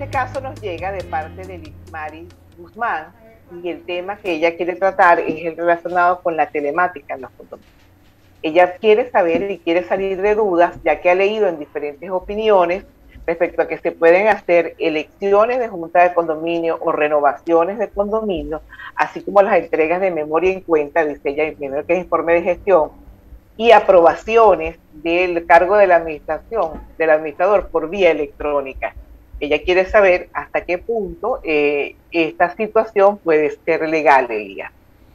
este caso nos llega de parte de Lismari Guzmán, y el tema que ella quiere tratar es el relacionado con la telemática en los condominios. Ella quiere saber y quiere salir de dudas, ya que ha leído en diferentes opiniones respecto a que se pueden hacer elecciones de junta de condominio o renovaciones de condominio, así como las entregas de memoria en cuenta, dice ella, primero que es informe de gestión, y aprobaciones del cargo de la administración, del administrador por vía electrónica. Ella quiere saber hasta qué punto esta situación puede ser legal, Elías.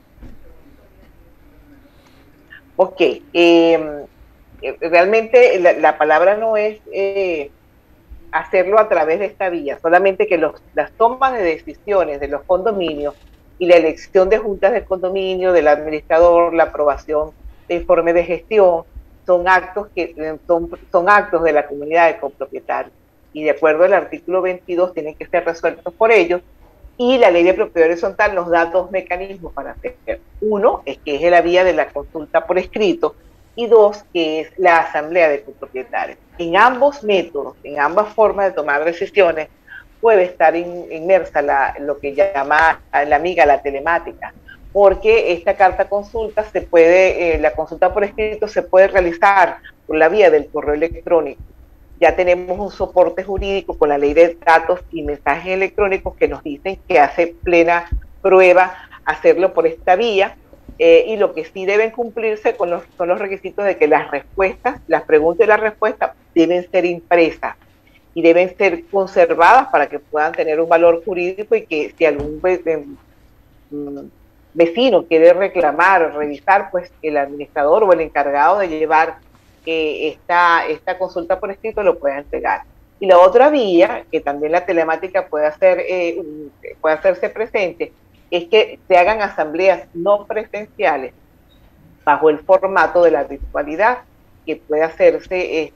Ok, realmente la palabra no es hacerlo a través de esta vía, solamente que las tomas de decisiones de los condominios y la elección de juntas de condominio, del administrador, la aprobación de informe de gestión, son actos de la comunidad de copropietarios, y de acuerdo al artículo 22 tienen que ser resueltos por ellos, y la ley de propiedad horizontal nos da dos mecanismos para hacer. Uno es que es la vía de la consulta por escrito, y dos, que es la asamblea de copropietarios. En métodos, en ambas formas de tomar decisiones, puede estar inmersa lo que llama la amiga la telemática, porque esta carta consulta la consulta por escrito se puede realizar por la vía del correo electrónico. Ya tenemos un soporte jurídico con la ley de datos y mensajes electrónicos que nos dicen que hace plena prueba hacerlo por esta vía, y lo que sí deben cumplirse son los requisitos de que las preguntas y las respuestas deben ser impresas y deben ser conservadas para que puedan tener un valor jurídico, y que si algún vecino quiere reclamar o revisar, pues el administrador o el encargado de llevar esta consulta por escrito lo pueda entregar. Y la otra vía, que también la telemática puede hacerse presente, es que se hagan asambleas no presenciales bajo el formato de la virtualidad, que puede hacerse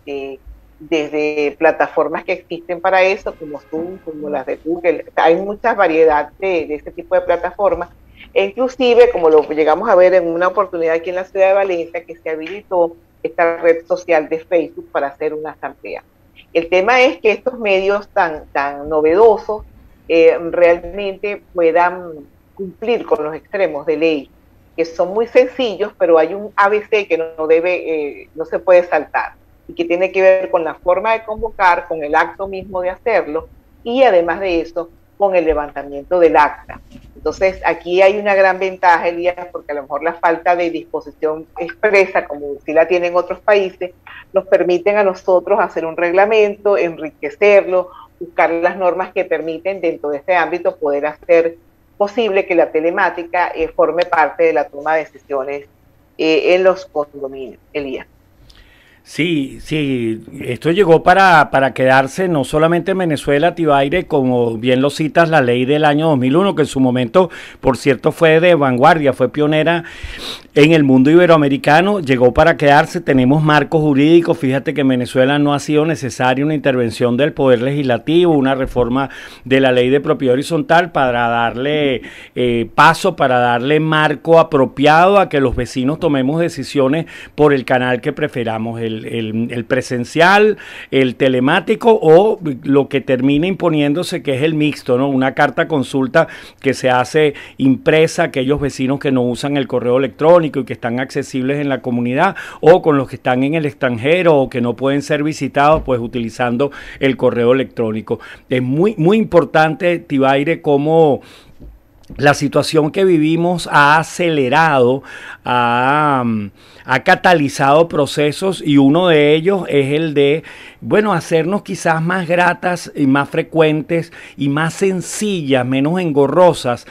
desde plataformas que existen para eso, como Zoom, como las de Google. Hay muchas variedades de este tipo de plataformas, e inclusive, como lo llegamos a ver en una oportunidad aquí en la ciudad de Valencia, que se habilitó esta red social de Facebook para hacer una asamblea. El tema es que estos medios tan novedosos realmente puedan cumplir con los extremos de ley, que son muy sencillos, pero hay un ABC que no se puede saltar, y que tiene que ver con la forma de convocar, con el acto mismo de hacerlo, y además de eso, con el levantamiento del acta. Entonces, aquí hay una gran ventaja, Elías, porque a lo mejor la falta de disposición expresa, como sí la tienen otros países, nos permiten a nosotros hacer un reglamento, enriquecerlo, buscar las normas que permiten dentro de este ámbito poder hacer posible que la telemática forme parte de la toma de decisiones en los condominios, Elías. Sí, sí, esto llegó para quedarse no solamente en Venezuela, Tibaire, como bien lo citas, la ley del año 2001, que en su momento, por cierto, fue de vanguardia, fue pionera en el mundo iberoamericano, llegó para quedarse. Tenemos marcos jurídicos. Fíjate que en Venezuela no ha sido necesaria una intervención del Poder Legislativo, una reforma de la ley de propiedad horizontal para darle paso, para darle marco apropiado a que los vecinos tomemos decisiones por el canal que preferamos, el presencial, el telemático, o lo que termina imponiéndose, que es el mixto, ¿no? Una carta consulta que se hace impresa a aquellos vecinos que no usan el correo electrónico y que están accesibles en la comunidad, o con los que están en el extranjero o que no pueden ser visitados, pues utilizando el correo electrónico. Es muy, muy importante, Tibaire, cómo la situación que vivimos ha acelerado, ha catalizado procesos, y uno de ellos es el de, bueno, hacernos quizás más gratas y más frecuentes y más sencillas, menos engorrosas,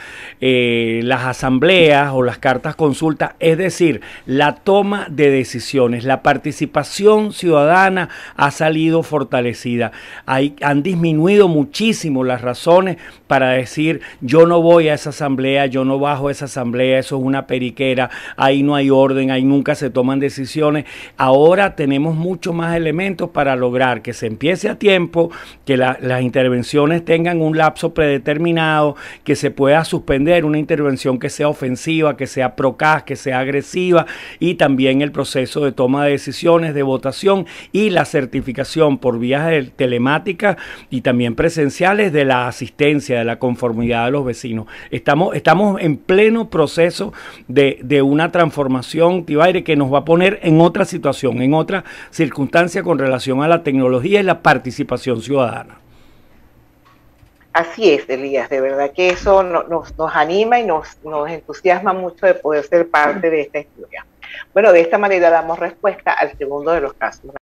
las asambleas o las cartas consultas, es decir, la toma de decisiones. La participación ciudadana ha salido fortalecida. Han disminuido muchísimo las razones para decir: yo no voy a esa asamblea, yo no bajo a esa asamblea, eso es una periquera, ahí no hay orden, ahí nunca se toman decisiones. Ahora tenemos muchos más elementos para lograr lograr que se empiece a tiempo, que las intervenciones tengan un lapso predeterminado, que se pueda suspender una intervención que sea ofensiva, que sea procaz, que sea agresiva, y también el proceso de toma de decisiones, de votación y la certificación por vías telemáticas y también presenciales de la asistencia, de la conformidad de los vecinos. Estamos en pleno proceso de una transformación, Tibaire, que nos va a poner en otra situación, en otra circunstancia con relación a la tecnología y la participación ciudadana. Así es, Elías, de verdad que eso nos anima y nos entusiasma mucho de poder ser parte de esta historia. Bueno, de esta manera damos respuesta al segundo de los casos.